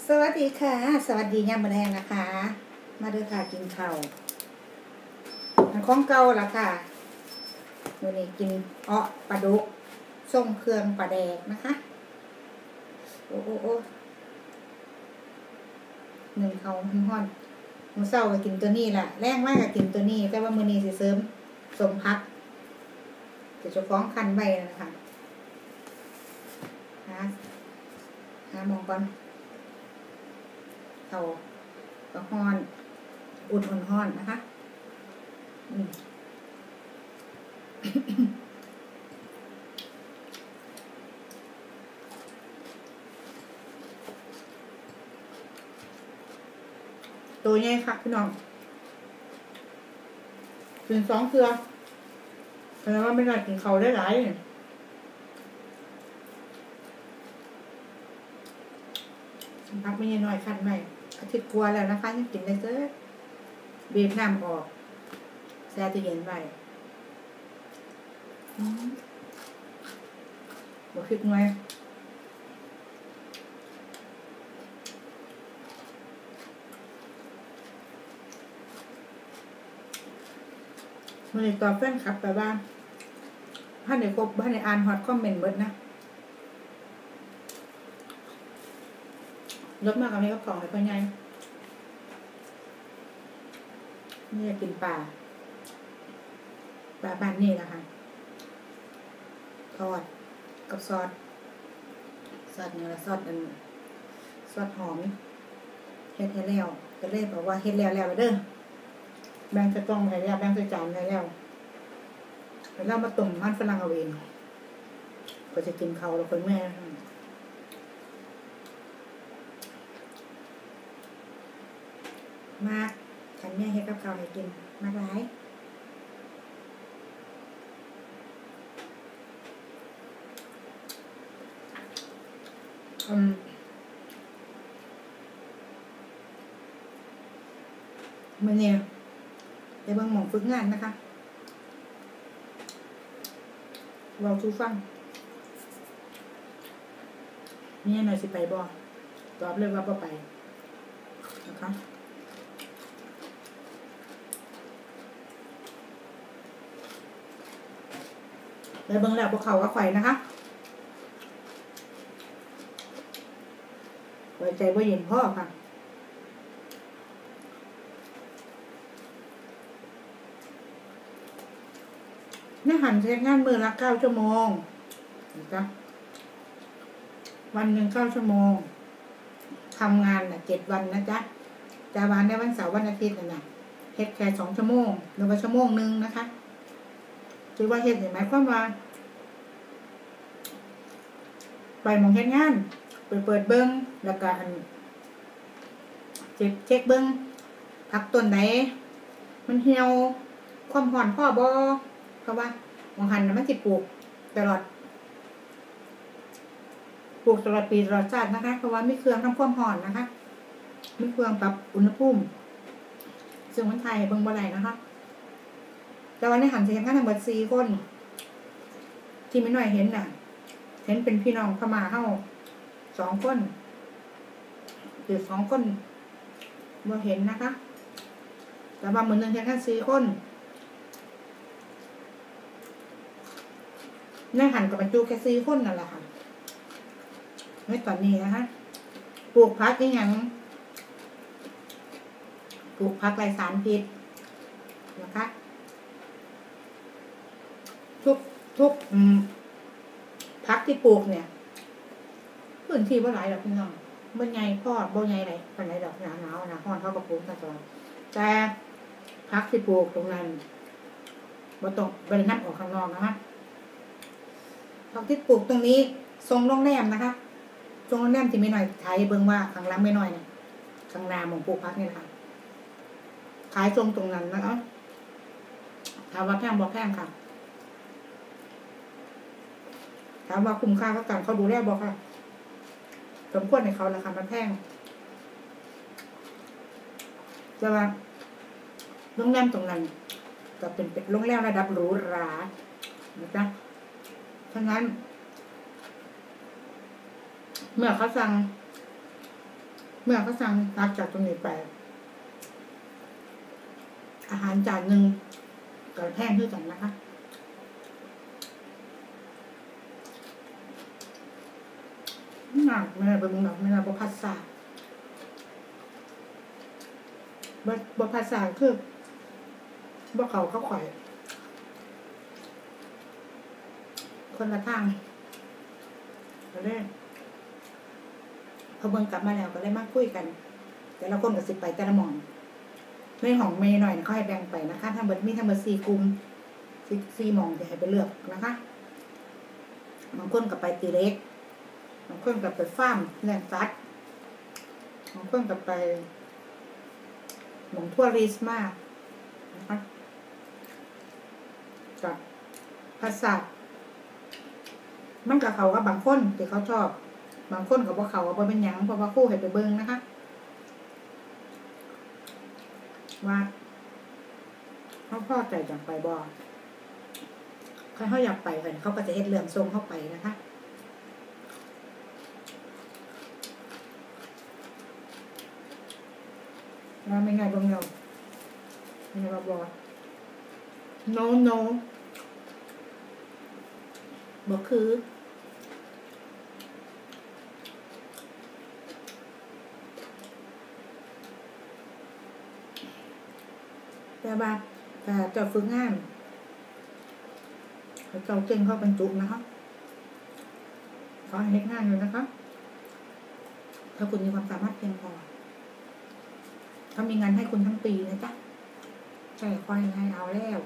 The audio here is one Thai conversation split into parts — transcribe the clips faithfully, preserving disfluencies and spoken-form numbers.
สวัสดีค่ะสวัสดียามมื้อแลงนะคะมาเด้อค่ะกินข้าวของเก่าล่ะค่ะมื้อนี้กินอ้อปลาดุกส้มเครื่องปลาแดกนะคะโอ้โอ้โอ้หนึ่งเขาฮ้อนมื้อเช้าก็กินตัวนี้ล่ะแรงมากก็กินตัวนี้แต่ว่ามื้อนี้สิเสริมสมพักจะเจ้าของคันไว้นะคะหาหามองก่อนเอาก็ฮ้อนอุ่นอุ่นฮ้อนนะคะอืม ตัวใหญ่ค่ะพี่น้องกินสองเกลือแสดงว่าไม่น่ากินเขาได้หลายเนี่ยพักไม่น้อยคันใหม่อาทิตย์กลัวแล้วนะคะยังกินได้เจ้อบีบน้ำออกแช่ตู้เย็นไว้บวกพริกหน่อยมันเลยตอบแฟนคลับไปบ้างถ้าในครบถ้าในอ่านฮอตคอมเมนต์เบิดนะลดมากกับนี้ก็ของเลยพ่อใหญ่นี่จะกินปลาปลาบ้านนี่แหละค่ะทอดกับซอสซอสเนี่ยละซอสอันซอสหอมเฮ็ดให้แล้วก็เลยบอกว่าเฮ็ดแล้วแล้วเด้อแบ่งใส่กล่องให้แล้วแบ่งใส่จานให้แล้วแล้วเรามาต้มมันฝรั่งเอาเองก็จะกินเขาแล้วคนแม่มากฉันแม่เฮ็ดกับเขาให้กินมากหลายอืมมื้อนี้ไปเบิ่งหม้องฝึกงานนะคะเราสู่ฟังนี่หน่อยสิไปบ่ตอบเลยว่าบ่ไปนะคะไปเบิ่งแล้วพวกเขาว่าข่อยนะคะไว้ใจบ่เย็นพ่อค่ะนี่หันใช้งานมือละเก้าชั่วโมงนะคะวันหนึ่งเก้าชั่วโมงทำงานน่ะเจ็ดวันนะจ๊ะจะวันได้วันเสาร์วันอาทิตย์น่ะนะเฮ็ดแค่สองชั่วโมงหรือว่าชั่วโมงหนึ่งนะคะถือว่าเฮ็ดเห็นไหมความว่าไปมองเฮ็ดงานเปิดเปิดเบิ้งแล้วก็อันเช็คเช็คเบิ้งผักต้นไหนมันเหี่ยวความร้อนพอบ่เพราะว่าบางหันน่ะมันสิปลูกตลอดปลูกตลอดปีตลอดชาตินะคะเพราะว่ามีเครื่องทำความร้อนนะคะมีเครื่องปรับอุณหภูมิซึ่งมันไทยเบิ่งบ่ได้นะคะแต่วันนี้หันสิเฮ็ดงานทั้งหมดสี่คนที่ไม่น้อยเห็นน่ะเห็นเป็นพี่น้องพม่าเฮาสองคนคือสองคนบ่เห็นนะคะแต่ว่ามื้อนึงเฮ็ดกันสี่คนในหันกับบรรจุแค่สี่คนนั่นแหละค่ะในตอนนี้นะคะปลูกผักอีหยังปลูกผักไร้สารพิษนะคะทุกทุกอืมผักที่ปลูกเนี่ยพื้นที่บ่หลายดอกพี่น้องบ่ใหญ่พอบ่ใหญ่ไหนปานใดดอกหนาวๆนะร้อนเขาก็ปลูกกันตลอดแต่ผักที่ปลูกตรงนั้นบ่ต้องบ่ได้นำออกข้างนอกนะคะผักที่ปลูกตรงนี้ทรงโรงแรมนะคะทรงโรงแรมที่ไม่น้อยขายเบิ่งว่าข้างหลังไม่น้อยเนี่ยข้างหน้าหม้องปลูกผักนี่นะคะขายทรงตรงนั้นนะคะถามว่าแพงบ่แพงค่ะถามว่าคุ้มค่ากับการเขาดูแลบ่ค่ะสมควรให้เขาราคามันแพงแต่ว่าโรงแรมตรงนั้นก็เป็นโรงแรมระดับหรูหรานะจ๊ะฉะนั้นเมื่อเขาสั่งมื่อเขาสั่งตักจากตรงนี้ไปอาหารจานหนึ่งก็แพงเท่ากันนะคะหนักไม่ได้เป็นหนักไม่ได้บภาษาบภาษาคือบ่เขาเขาข่อยคนละทางก็เลยพอเบิ่งกลับมาแล้วก็เลยมาคุยกันแต่ละคนก็สิไปแต่ละหม่องในห้องเมย์หน่อยเขาให้แบ่งไปนะคะทั้งหมดมีทั้งหมดสี่กลุ่มสี่หม่องจะให้ไปเลือกนะคะบางคนก็ไปตีเล็กบางคนก็ไปฟาร์มเลี้ยงสัตว์บางคนก็ไปหม่องทัวริสต์มานะคะกับภาษามันกับเขากับบางคนที่เขาชอบบางคนกับว่าเขาว่าเป็นหยังเพราะว่าคู่ให้ไปเบิ้งนะคะว่าเขาพ่อใจจังไปบ่ใครเขาอยากไปกันเขาก็จะเฮ็ดเรื่องทรงเข้าไปนะคะว่าไม่ไงบ้างเราไม่ไงบ้างบ่ no no บ่คือแต่ว่าแต่เจ้าฝึกงานเจ้าเก่งเข้าบรรจุนะคะขอให้เฮ็ดงานอยู่นะคะถ้าคุณมีความสามารถเพียงพอเขามีงานให้คุณทั้งปีนะจ๊ะใช่ค่อยให้เอาแล้ว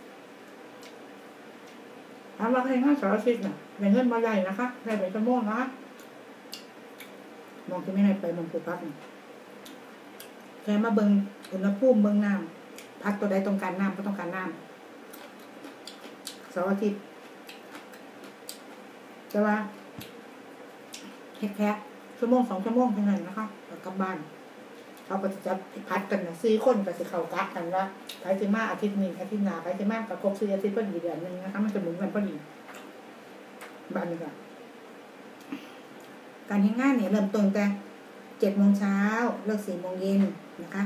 ถามว่าใครงานสารสิทธิ์น่ะได้เงินมาใหญ่นะคะได้ไปชั่วโมงนะคะมองที่ไม่ได้ไปมองผูกพักแค่มาเบิ่งอุณหภูมิเบิ่งน้ำพักตัวใดต้องการน้ำก็ต้องการน้ำเสาร์อาทิตย์จะว่าแค่แค่ชั่วโมงสองชั่วโมงเท่านั้นนะคะกลับบ้านเขาก็จะพัดกันนะสี่คนก็จะเข้ากะกันว่าไปจะมาอาทิตย์นี้อาทิตย์หน้าไปจะมาประกบสี่อาทิตย์พอดีเดือนหนึ่งนะคะมันจะหมุนกันพอดีบ้านนี้ก็การทำงานเนี่ยเริ่มต้นแต่เจ็ดโมงเช้าเลิกสี่โมงเย็นนะคะ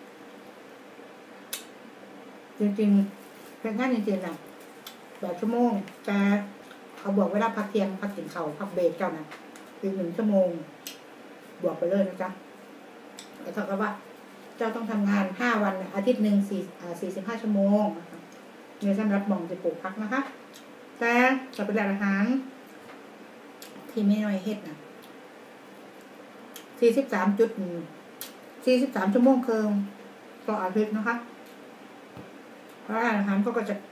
จริงๆเป็นงานจริงๆนะแปดชั่วโมงแต่เขาบอกเวลาพักเที่ยงพักกินข้าวพักเบรกเจ้านะคือหนึ่งชั่วโมงบวกไปเลยนะจ๊ะแต่เท่ากับว่าเจ้าต้องทำงานห้าวันอาทิตย์หนึ่งสี่อ่าสี่สิบห้าชั่วโมงนะคะเงินสำหรับมองจะปลูกพักนะคะแต่จะเป็นอาหารที่ไม่น้อยเฮ็ดนะสี่สิบสามจุดสี่สิบสามชั่วโมงเคิงต่ออาทิตย์นะคะเพราะอาหารเขาก็จะ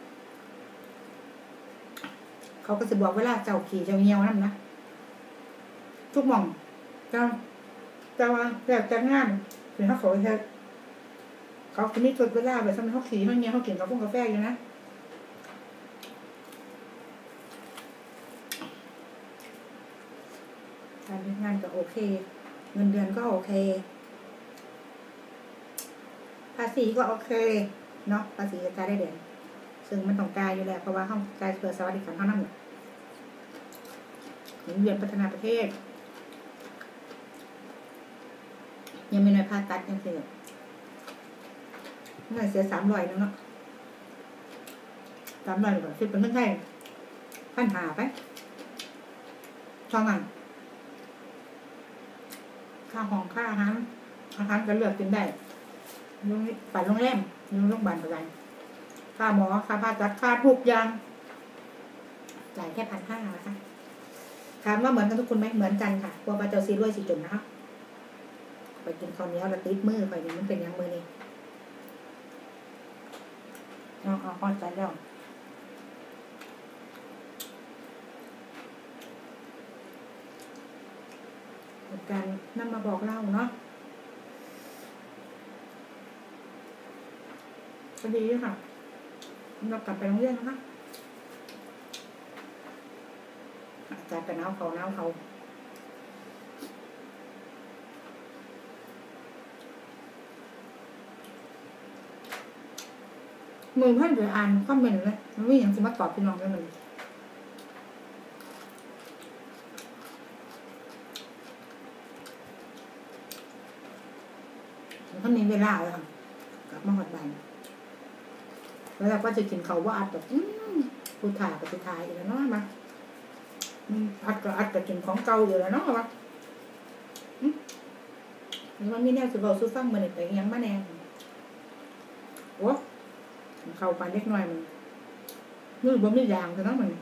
เขาก็จะบอกเวลาเจ้าขี่เจ้าเงี้ยวนั่นนะทุกหม่องเจ้าเจ้าแต่จะงานถึงเขาเขาจะเขาจะมีจุดเวลาแบบสมัยเขาขี่เขาเงี้ยวเขากินกับพวกกาแฟอยู่นะการทำงานก็โอเคเงินเดือนก็โอเคภาษีก็โอเคเนาะภาษีจะจ่ายได้เด่นซึ่งมันต้องจ่ายอยู่แล้วเพราะว่าเขาจ่ายเพื่อสวัสดิการเท่านั้นหมุนเวียนพัฒนาประเทศยังไม่น้อยผ่าตัดยังเสียเงินเสียสามร้อยนึงเนาะสามร้อยหรือเปล่าคิดเป็นเงินไทยพันหาไปช่องอันค่าห้องค่าอาหารอาหารก็เลือกกินได้ยุ่งไปโรงแรมยุ่งโรงพยาบาลอะไรค่าหมอค่าผ่าตัดค่าทุกอย่างจ่ายแค่พันห้านะคะถามว่าเหมือนกันทุกคนไหมเหมือนกันค่ะพวกปลาเจ้าซีด้วยสีจุ่มนะคะไปกินข้าวเหนียวแล้วติดมือไปนี่มันเป็นยังมือนี่เอาเอาพอใจแล้วการนำมาบอกเล่าเนาะก็ดีค่ะเรากลับไปโรงเรียนนะคะอาจารย์กับน้าเขาน้าเขามือเพื่อนจะอ่านคอมเมนต์เลยมันไม่อย่างจะมาตอบพี่น้องได้เลยถ้ามีเวลาเลยค่ะกลับมาหอดบ้านแล้วเราก็จะกินเขาว่าอัดแบบผู้ถ่ายกับผู้ถ่ายอีกแล้วเนาะมาอัดก็อัดกับกินของเก่าอยู่แล้วเนาะวะมันมีแนวสุดบอกสุดฟังมันไปยังมาแน่โอ้เข้าไปเล็กน้อยมันมือบ่มียางแต่นั้นมัน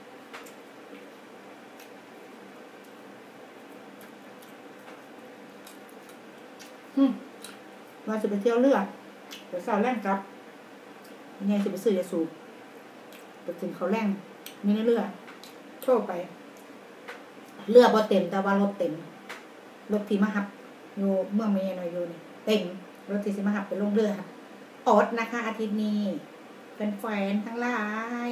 อืมว่าจะไปเที่ยวเรือเดี๋ยวสาวแรงกลับยังไงจะไปซื้อยาสูบไปถึงเขาแรงมีในเรือโทรไปเรือบ่เต็มแต่ว่ารถเต็มรถที่มาหับอยู่เมื่อไม่หน่อยอยู่นี่เต็มรถที่สิมาหับไปลงเรือค่ะอดนะคะอาทิตย์นี้เป็นแฟนทั้งหลาย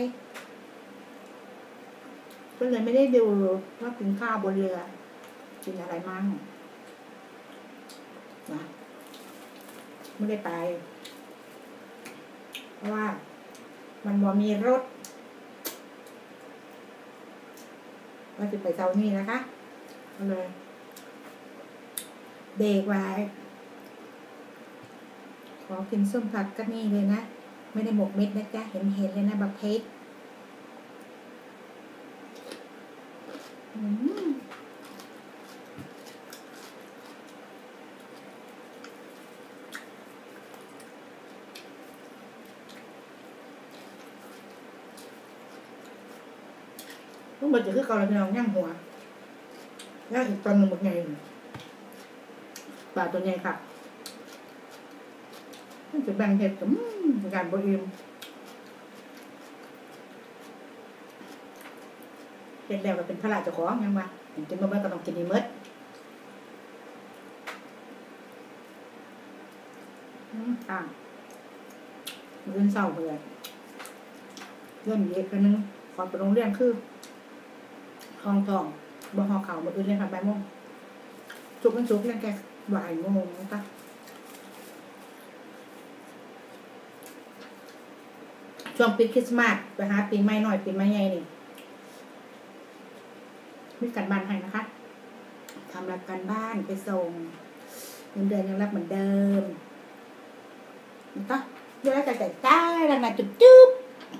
ก็เลยไม่ได้ดูว่ากินข้าวบนเรือกินอะไรมั่งนะไม่ได้ไปเพราะว่ามันบ่มีรถว่าจะไปเช้านี้นะคะก็เลยเบรกไว้ขอกินส้มผัดก็นี่เลยนะไม่ได้หมกเม็ดนะจ๊ะเห็นเห็นเลยนะบักเพชรทุกคนจะคือเกาลังนองย่างหัวย่างอีกตอนหนึ่งหมดไงปลาตัวใหญ่ค่ะมันจะแบ่งเห็ดกับการบริมเห็ดแล้วก็เป็นพระราชเจ้าของยังวะกินมาเมื่อก็ต้องกินอีเมดอ่าเรื่องเศร้าเลยเรื่องเยอะกันนึงขอไปโรงเรียนคือคลองทองบ่หอเขาหมดอื่นเลยค่ะบ่ายโมงจุกมันจุกเรื่องแกบ่ายโมงนะคะช่วงปีคริสต์มาสไปหาปีใหม่หน่อยปีใหม่ใหญ่นี่มีการบ้านให้นะคะทำรับการบ้านไปส่งเงินเดือนยังรับเหมือนเดิมนะคะเยอะแต่ใจใต้แล้วนะจุ๊บจุ๊บ